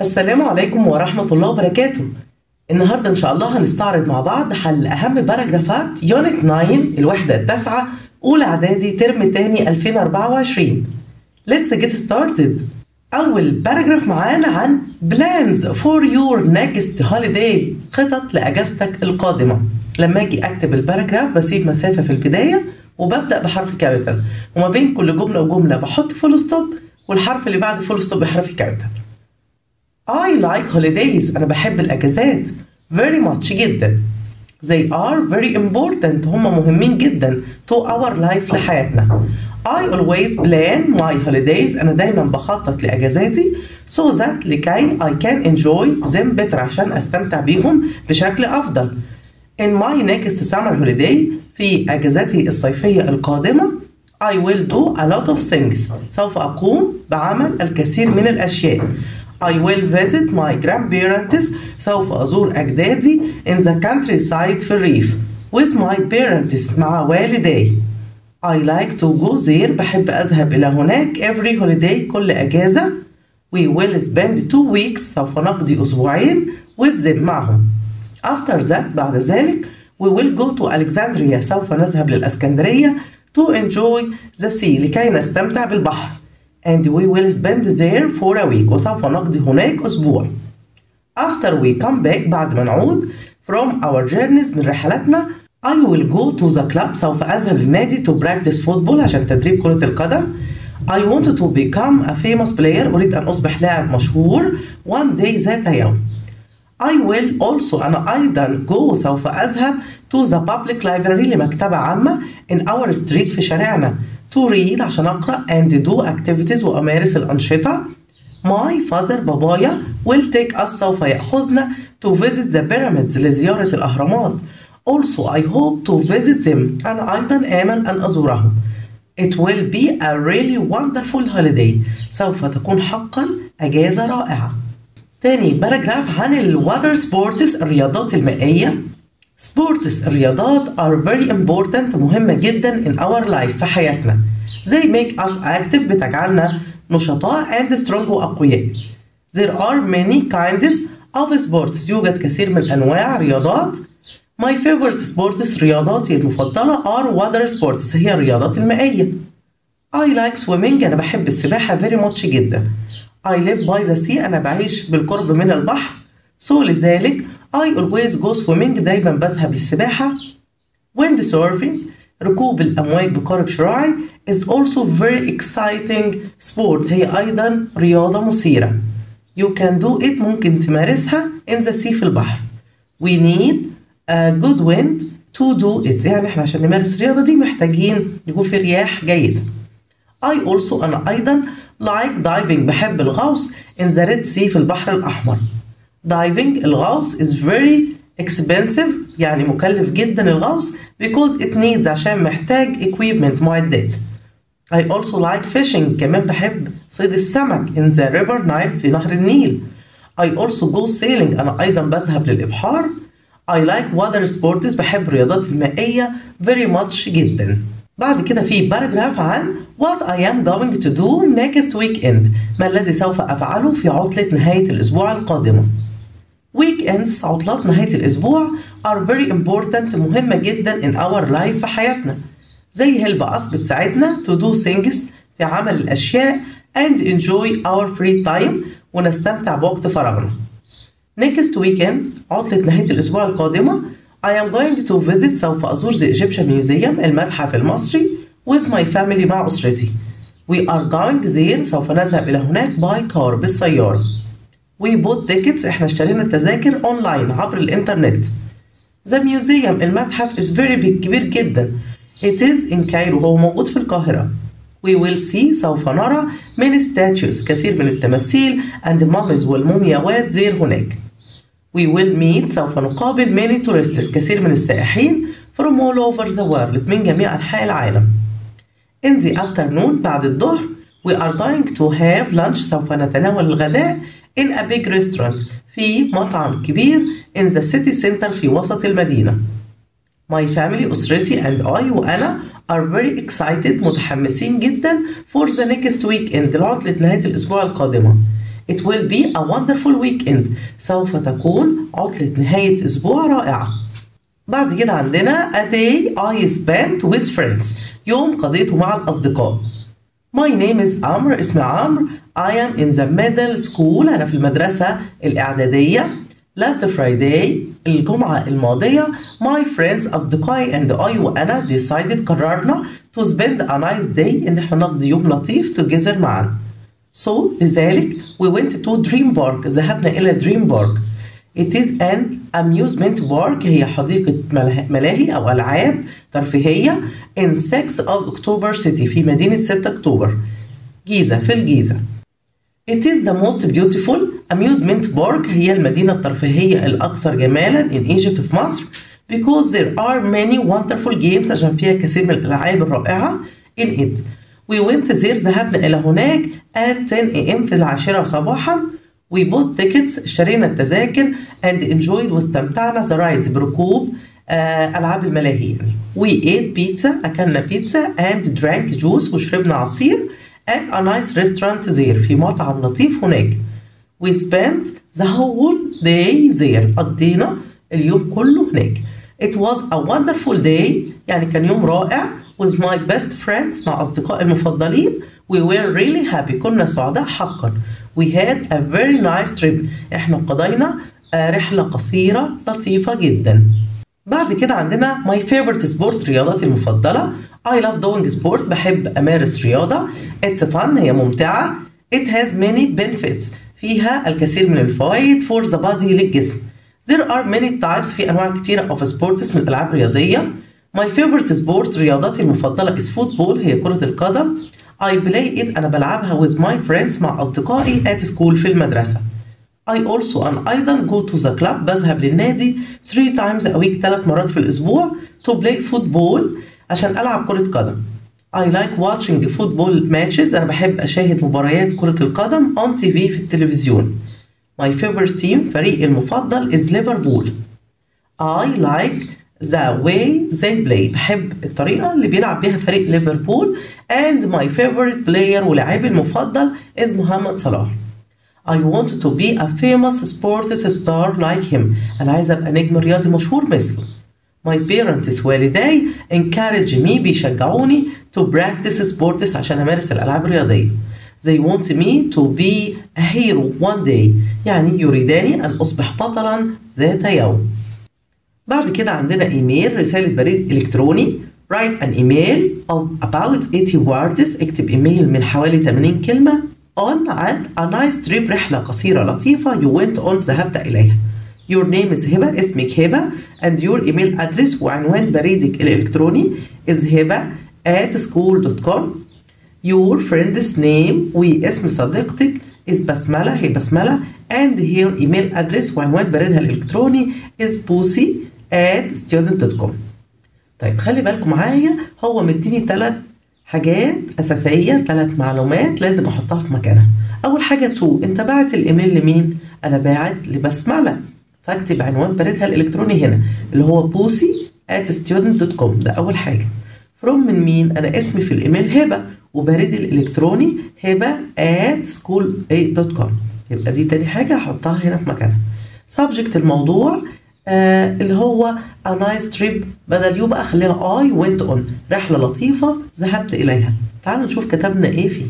السلام عليكم ورحمة الله وبركاته. النهاردة إن شاء الله هنستعرض مع بعض حل أهم باراجرافات يونت 9 الوحدة التاسعة أولى إعدادي ترم تاني 2024. Let's get started. أول باراجراف معانا عن plans for your next holiday، خطط لأجازتك القادمة. لما أجي أكتب الباراجراف بسيب مسافة في البداية وببدأ بحرف كابيتال، وما بين كل جملة وجملة بحط فول ستوب، والحرف اللي بعد فول ستوب بحرف كابيتال. I like holidays، أنا بحب الأجازات very much جدا. They are very important، هم مهمين جدا to our life لحياتنا. I always plan my holidays، أنا دايما بخطط لأجازاتي so that لكي I can enjoy them better، عشان أستمتع بيهم بشكل أفضل. In my next summer holiday، في أجازتي الصيفية القادمة I will do a lot of things، سوف أقوم بعمل الكثير من الأشياء. I will visit my grandparents، سوف أزور أجدادي in the countryside في الريف with my parents، مع والدي. I like to go there، بحب أذهب إلى هناك every holiday، كل أجازة. We will spend 2 weeks، سوف نقضي أسبوعين with them، معهم. After that، بعد ذلك we will go to Alexandria، سوف نذهب للإسكندرية to enjoy the sea، لكي نستمتع بالبحر. And we will spend there for a week، وسوف نقضي هناك أسبوع. After we come back، بعد ما نعود from our journeys، من رحلاتنا I will go to the club، سوف أذهب للنادي to practice football، عشان تدريب كرة القدم. I want to become a famous player، أريد أن أصبح لاعب مشهور one day ذات يوم. I will also، أنا أيضا go، سوف أذهب to the public library، لمكتبة عامة in our street، في شارعنا to read، عشان أقرأ and do activities، وأمارس الأنشطة. My father، بابايا will take us، سوف يأخذنا to visit the pyramids، لزيارة الأهرامات. Also I hope to visit them، أنا أيضا آمل أن أزورهم. It will be a really wonderful holiday، سوف تكون حقا أجازة رائعة. تاني باراجراف عن الواتر سبورتس، الرياضات المائية. Sports، الرياضات are very important، مهمة جدا in our life، في حياتنا. They make us active، بتجعلنا نشطاء and strong، وأقوياء. There are many kinds of sports، يوجد كثير من أنواع رياضات. My favorite sports، رياضاتي المفضلة are water sports، هي الرياضات المائية. I like swimming، أنا بحب السباحة very much جدا. I live by the sea، أنا بعيش بالقرب من البحر. So لذلك I always go swimming، دايما بذهب للسباحة. Wind surfing، ركوب الأمواج بقارب شراعي is also very exciting sport، هي أيضا رياضة مثيرة. You can do it، ممكن تمارسها in the sea، في البحر. We need a good wind to do it، يعني احنا عشان نمارس الرياضة دي محتاجين يكون في رياح جيدة. I also، أنا أيضا like diving، بحب الغوص in the Red Sea، في البحر الأحمر. Diving، الغوص is very expensive، يعني مكلف جدا الغوص because it needs، عشان محتاج equipment، معدات. I also like fishing، كمان بحب صيد السمك in the river Nile، في نهر النيل. I also go sailing، أنا أيضا بذهب للإبحار. I like water sports، بحب الرياضات المائية very much جدا. بعد كده في باراجراف عن what I am going to do next weekend، ما الذي سوف أفعله في عطلة نهاية الأسبوع القادمة. Weekends، عطلات نهاية الأسبوع are very important، مهمة جدا in our life، في حياتنا. زي help us، بتساعدنا to do things، في عمل الأشياء and enjoy our free time، ونستمتع بوقت فراغنا. Next weekend، عطلة نهاية الأسبوع القادمة I am going to visit، سوف أزور the Egyptian Museum، المتحف المصري with my family، مع أسرتي. We are going there، سوف نذهب إلى هناك by car، بالسيارة. We bought tickets، احنا اشترينا التذاكر online، عبر الإنترنت. The museum، المتحف is very big، كبير جدا. It is in Cairo، هو موجود في القاهرة. We will see، سوف نرى many statues، كثير من التماثيل and mummies، والمومياوات there هناك. We will meet، سوف نقابل many tourists، كثير من السائحين from all over the world، من جميع أنحاء العالم. In the afternoon، بعد الظهر we are going to have lunch، سوف نتناول الغداء in a big restaurant، في مطعم كبير in the city center، في وسط المدينة. My family، أسرتي and I، وأنا are very excited، متحمسين جدا for the next weekend، لعطلة نهاية الأسبوع القادمة. It will be a wonderful weekend. سوف تكون عطلة نهاية أسبوع رائعة. بعد كده عندنا a day I spent with friends. يوم قضيته مع الأصدقاء. My name is عمرو. اسمي عمرو. I am in the middle school. أنا في المدرسة الإعدادية. Last Friday الجمعة الماضية my friends أصدقائي and I وأنا قررنا to spend a nice day إن احنا نقضي يوم لطيف together معا. So لذلك we went to Dream Park. ذهبنا إلى Dream Park. It is an amusement park. هي حديقة ملاهي أو ألعاب ترفيهية in 6 of October City في مدينة 6 أكتوبر جيزة في الجيزة. It is the most beautiful amusement park. هي المدينة الترفيهية الأكثر جمالا in Egypt في مصر because there are many wonderful games عشان فيها كثير من الألعاب الرائعة in it. We went there. ذهبنا إلى هناك at 10 a.m. في 10 صباحا. We bought tickets. اشترينا التذاكر and enjoyed واستمتعنا the rides بركوب ألعاب الملاهي يعني. We ate pizza. أكلنا بيتزا and drank juice وشربنا عصير at a nice restaurant there. في مطعم لطيف هناك. We spent the whole day there. قضينا اليوم كله هناك. It was a wonderful day. يعني كان يوم رائع with my best friends مع أصدقائي المفضلين. We were really happy. كنا سعداء حقا. We had a very nice trip. احنا قضينا رحلة قصيرة لطيفة جدا. بعد كده عندنا my favorite sport. رياضتي المفضلة. I love doing sport. بحب أمارس رياضة. It's fun. هي ممتعة. It has many benefits. فيها الكثير من الفوائد for the body للجسم. There are many types. في أنواع كتيرة of sports من الألعاب الرياضية. My favorite sport. رياضتي المفضلة is football. هي كرة القدم. I play it. أنا بلعبها with my friends مع أصدقائي at school في المدرسة. I also أنا أيضا go to the club. بذهب للنادي 3 times a week 3 مرات في الأسبوع to play football عشان ألعب كرة قدم. I like watching football matches. أنا بحب أشاهد مباريات كرة القدم on TV في التلفزيون. My favorite team. فريقي المفضل is Liverpool. I like the way they play. بحب الطريقة اللي بيلعب بيها فريق ليفربول. and my favorite player ولاعبي المفضل is محمد صلاح. I want to be a famous sports star like him. أنا عايزة أبقى نجم رياضي مشهور مثله. My parents والداي encourage me. بيشجعوني to practice sports عشان أمارس الألعاب الرياضية. They want me to be a hero one day. يعني يريداني أن أصبح بطلا ذات يوم. بعد كده عندنا إيميل. رسالة بريد إلكتروني. Write an email of about 80 words. اكتب إيميل من حوالي 80 كلمة on عن a nice trip. رحلة قصيرة لطيفة you went on. ذهبت إليها. Your name is هبة. اسمك هبة. and your email address. وعنوان بريدك الإلكتروني is هبة at school.com. Your friend's name. واسم صديقتك is بسملة. هي بسملة. and her email address. وعنوان بريدها الإلكتروني is pussy at student.com. طيب خلي بالكم معايا. هو مديني 3 حاجات أساسية 3 معلومات لازم أحطها في مكانها. أول حاجة to. أنت باعت الإيميل لمين؟ أنا باعت لبسملة. فاكتب عنوان بريدها الإلكتروني هنا اللي هو pussy at student.com. ده أول حاجة. from من مين؟ أنا اسمي في الإيميل هبة وبريدي الإلكتروني هبة at school.com. يبقى دي تاني حاجة هحطها هنا في مكانها. subject الموضوع اللي هو a nice trip. بدل يو بقى خليها I went on. رحلة لطيفة ذهبت إليها. تعالوا نشوف كتبنا إيه فيه.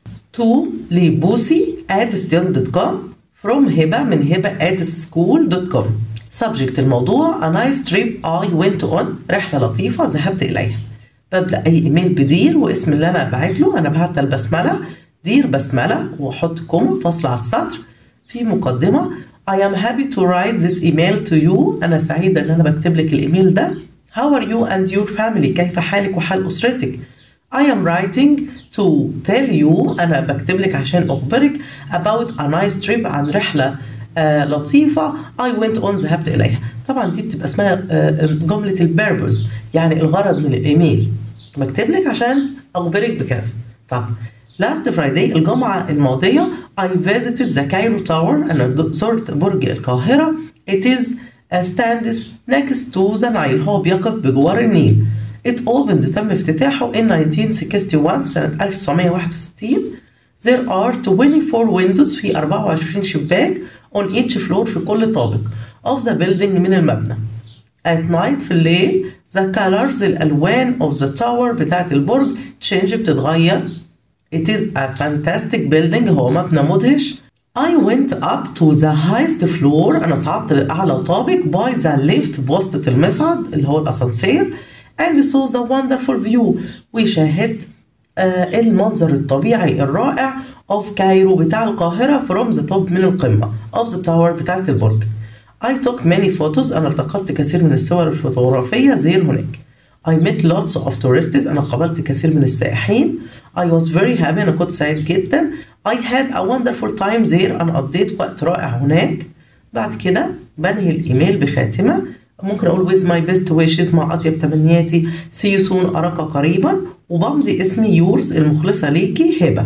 to لبوسي at student.com. from هبة من هبة at school.com. subject الموضوع a nice trip I went on. رحلة لطيفة ذهبت إليها. ببدأ أي إيميل بدير واسم اللي أنا بعت له. أنا بعت البسملة دير بسملة وأحط كوما فاصل على السطر في مقدمة. I am happy to write this email to you. أنا سعيدة إن أنا بكتب لك الإيميل ده. How are you and your family. كيف حالك وحال أسرتك. I am writing to tell you. أنا بكتب لك عشان أخبرك about a nice trip. عن رحلة لطيفة I went on. ذهبت إليها. طبعا دي بتبقى اسمها جملة البيربوز يعني الغرض من الإيميل. بكتب لك عشان أخبرك بكذا. طب last Friday الجمعة الماضية I visited the Cairo Tower. أنا زرت برج القاهرة. It is stands next to the Nile. هو بيقف بجوار النيل. It opened. تم افتتاحه in 1961 سنة 1961. There are 24 windows في 24 شباك on each floor في كل طابق of the building من المبنى. At night في الليل the colors الألوان of the tower بتاعت البرج change بتتغير. It is a fantastic building هو مبنى مدهش. I went up to the highest floor أنا صعدت لأعلى طابق by the lift بواسطة المصعد اللي هو الأسانسير and saw the wonderful view وشاهدت المنظر الطبيعي الرائع of كايرو بتاع القاهرة from the top من القمة of the tower بتاعت البرج. I took many photos أنا التقطت كثير من الصور الفوتوغرافية زير هناك. I met lots of tourists أنا قابلت كثير من السائحين. I was very happy أنا كنت سعيد جدا. I had a wonderful time there أنا قضيت وقت رائع هناك. بعد كده بنهي الإيميل بخاتمة ممكن أقول with my best wishes مع أطيب تمنياتي see you soon أراك قريبا وبمضي اسمي yours المخلصة ليكي هبة.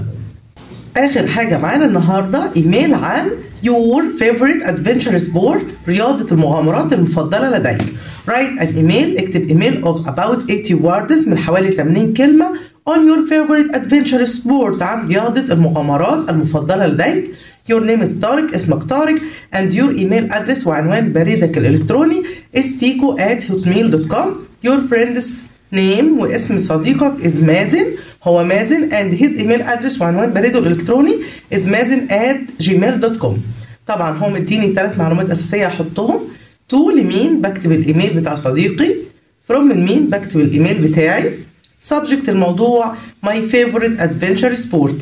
آخر حاجة معانا النهاردة إيميل عن your favorite adventure sport رياضة المغامرات المفضلة لديك. write an email اكتب إيميل of about 80 words من حوالي 80 كلمة on your favorite adventure sport عن رياضة المغامرات المفضلة لديك. your name is طارق اسمك طارق and your email address وعنوان بريدك الإلكتروني is tico@hotmail.com. your friend's name واسم صديقك is مازن هو مازن and his email address وعنوان بريده الإلكتروني is mazen@gmail.com. طبعا هو مديني 3 معلومات أساسية هحطهم. to لمين بكتب الإيميل بتاع صديقي. from لمين بكتب الإيميل بتاعي. subject الموضوع my favorite adventure sport.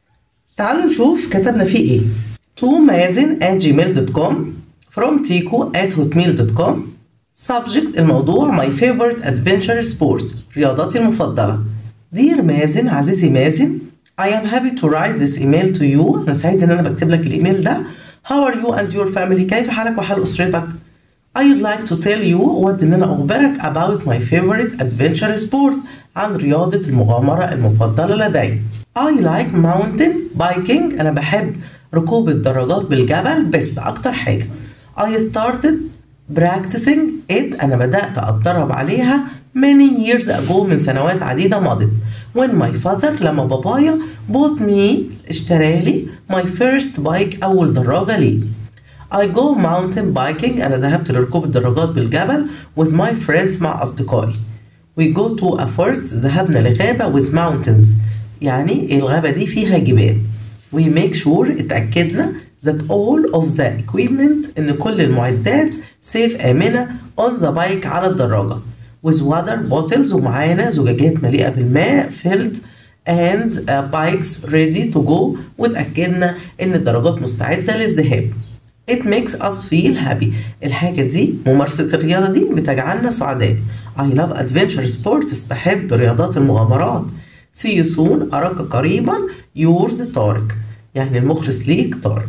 تعالوا نشوف كتبنا فيه ايه. to mazen@gmail.com from tico@hotmail.com. subject الموضوع my favorite adventure sport رياضتي المفضلة. dear مازن عزيزي مازن I am happy to write this email to you أنا سعيد إن أنا بكتب لك الإيميل ده. how are you and your family كيف حالك وحال أسرتك. I would like to tell you أود إن أنا أخبرك about my favorite adventure sport عن رياضة المغامرة المفضلة لدي. I like mountain biking أنا بحب ركوب الدراجات بالجبل بس أكتر حاجة. I started practicing it أنا بدأت أتدرب عليها many years ago من سنوات عديدة مضت. when my father لما بابايا bought me اشترى لي my first bike أول دراجة لي. I go mountain biking أنا ذهبت لركوب الدراجات بالجبل with my friends مع أصدقائي. we go to a forest ذهبنا لغابة with mountains يعني الغابة دي فيها جبال. we make sure اتأكدنا that all of the equipment إن كل المعدات safe آمنة on the bike على الدراجة with water bottles ومعانا زجاجات مليئة بالماء filled and bikes ready to go واتأكدنا إن الدراجات مستعدة للذهاب. It makes us feel happy الحاجة دي ممارسة الرياضة دي بتجعلنا سعداء. I love adventure sports بحب رياضات المغامرات. See you soon أراك قريبا yours طارق يعني المخلص ليك طارق.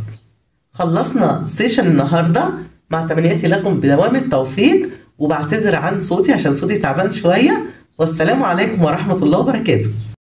خلصنا سيشن النهاردة مع تمنياتي لكم بدوام التوفيق وبعتذر عن صوتي عشان صوتي تعبان شوية والسلام عليكم ورحمة الله وبركاته.